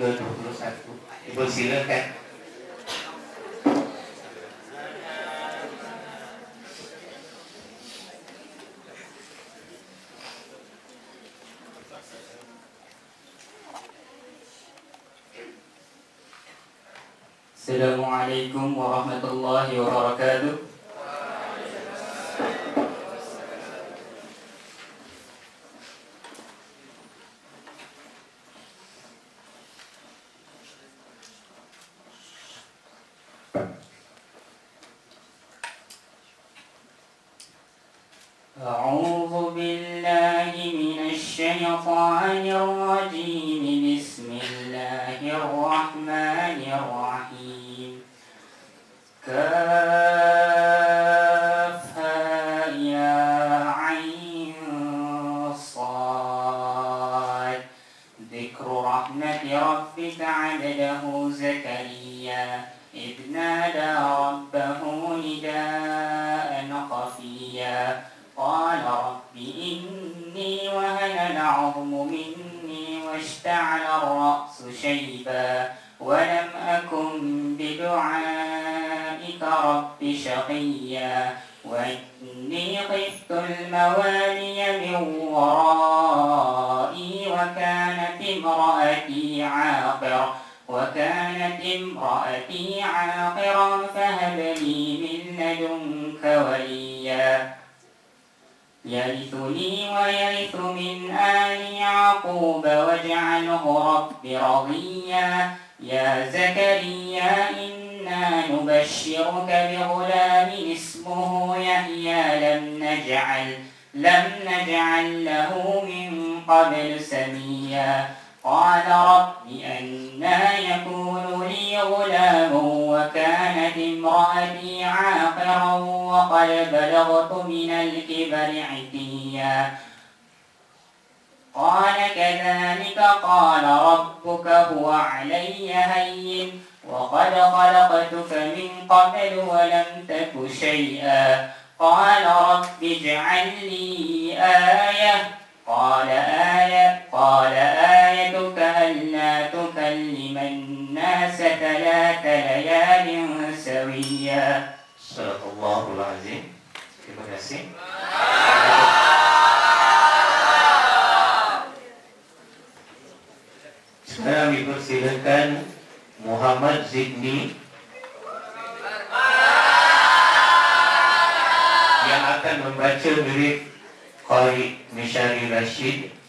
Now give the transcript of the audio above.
ke-21. Ibu silakan. Assalamualaikum warahmatullahi wabarakatuh. A'udzu billahi minasy syaithanir rajim. Bismillahirrahmanirrahim. Kafha ya ain sad. Dzikru rahmati rabbika 'abdahu Zakariya idh nada rabbahu nidaan khafiyya. قال رب إني وهن العظم مني واشتعل الرأس شيبا ولم أكن بدعائك رب شقيا وإني خفت الموالي من ورائي وكانت امرأتي عاقرا فهب لي من لدنك وليا يرثني ويرث من آل يعقوب واجعله رب رضيا يا زكريا إنا نبشرك بغلام اسمه يحيى لم نجعل له من قبل سميا قال رب أنى يكون لي غلام وكانت امرأتي عاقرا وقد بلغت من الكبر عتيا قال كذلك قال ربك هو علي هين وقد خلقتك من قبل ولم تك شيئا قال رب اجعل لي آية قال آيتك ألا تكلم الناس 3 ليال سويا. Sadaqallahul azim. Terima kasih. Sekarang dipersilakan Muhammad Zidni yang akan membaca mirip Qari Mishari Rashid